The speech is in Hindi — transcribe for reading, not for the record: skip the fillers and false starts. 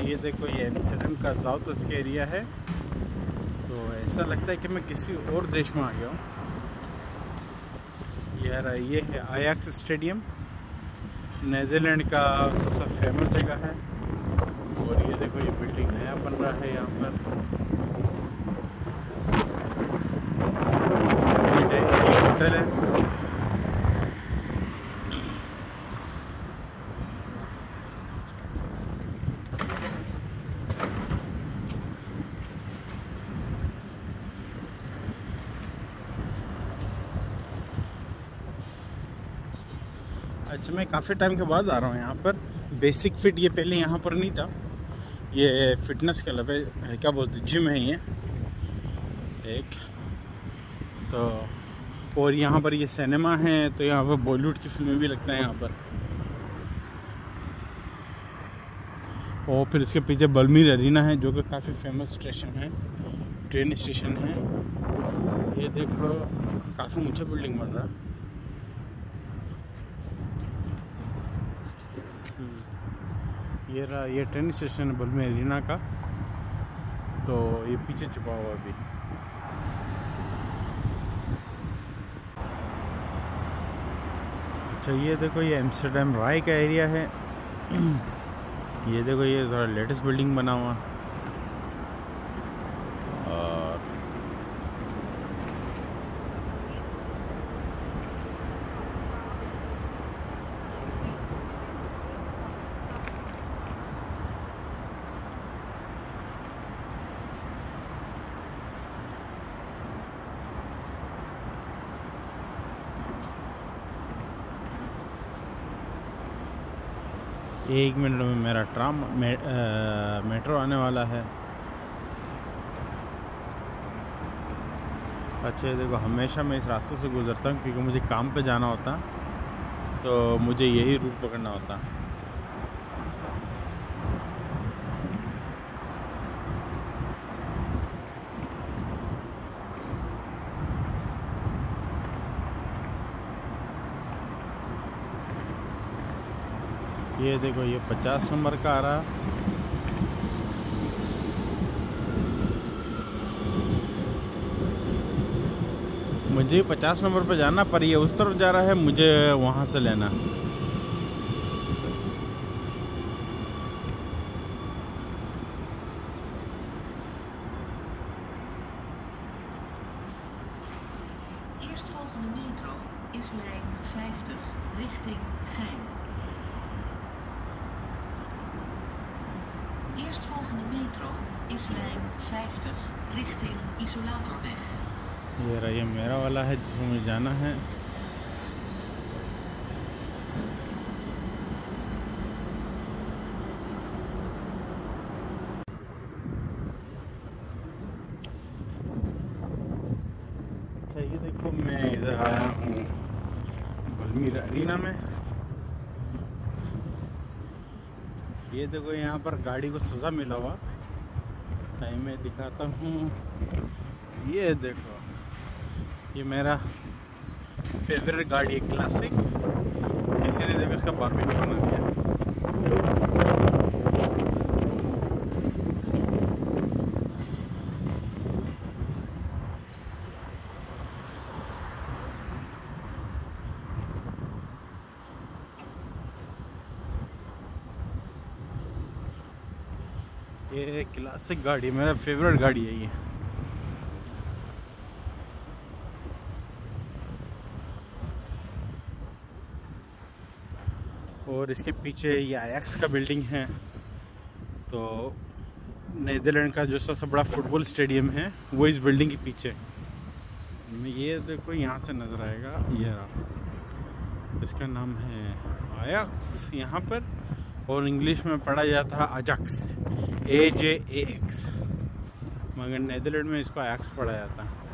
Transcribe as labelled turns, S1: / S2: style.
S1: ये देखो, ये एम्स्टर्डम का साउथ एरिया है। तो ऐसा लगता है कि मैं किसी और देश में आ गया हूँ। यार ये है आयाक्स स्टेडियम, नीदरलैंड का सबसे फेमस जगह है। और ये देखो, ये बिल्डिंग नया बन रहा है यहाँ पर। ये होटल है। अच्छा, मैं काफ़ी टाइम के बाद आ रहा हूँ यहाँ पर। बेसिक फिट ये पहले यहाँ पर नहीं था। ये फिटनेस क्लब है, क्या बोलते, जिम है ये एक। तो और यहाँ पर ये सिनेमा है, तो यहाँ पर बॉलीवुड की फिल्में भी लगता है यहाँ पर। और फिर इसके पीछे बलमीर एरिना है, जो कि काफ़ी फेमस स्टेशन है, ट्रेन स्टेशन है। ये देखो, काफ़ी ऊंचा बिल्डिंग बन रहा है। ये रहा, ये ट्रेन स्टेशन है बलमीर एरिना का। तो ये पीछे छुपा हुआ अभी। अच्छा, ये देखो, ये एम्स्टर्डम राय का एरिया है। ये देखो, ये ज़रा लेटेस्ट बिल्डिंग बना हुआ। और एक मिनट में मेरा मेट्रो आने वाला है। अच्छा, देखो, हमेशा मैं इस रास्ते से गुजरता हूँ क्योंकि मुझे काम पे जाना होता, तो मुझे यही रूट पकड़ना होता। ये देखो, ये 50 नंबर का आ रहा। मुझे 50 नंबर पे जाना, पर ये उस तरफ जा रहा है, मुझे वहाँ से लेना।
S2: Eerstvolgende metro is lijn 50 richting Gein. Eerstvolgende metro is lijn 50 richting Isolatorweg.
S1: ये रहा, ये मेरा वाला है जिसमें मुझे जाना है। अच्छा, ये देखो, मैं इधर आया हूँ बलमीर एरिना में। ये देखो, यहाँ पर गाड़ी को सजा मिला हुआ। टाइम में दिखाता हूँ। ये देखो, ये मेरा फेवरेट गाड़ी है, क्लासिक। किसी ने देखो इसका बारबेक्यू बना दिया। ये क्लासिक गाड़ी, मेरा फेवरेट गाड़ी है ये। और इसके पीछे ये आयाक्स का बिल्डिंग है। तो नीदरलैंड का जो सबसे बड़ा फुटबॉल स्टेडियम है, वो इस बिल्डिंग के पीछे। ये देखो, यहाँ से नज़र आएगा। ये रहा, इसका नाम है आयाक्स यहाँ पर। और इंग्लिश में पढ़ा जाता है अजाक्स, AJAX, मगर नीदरलैंड में इसको आयाक्स पढ़ा जाता है।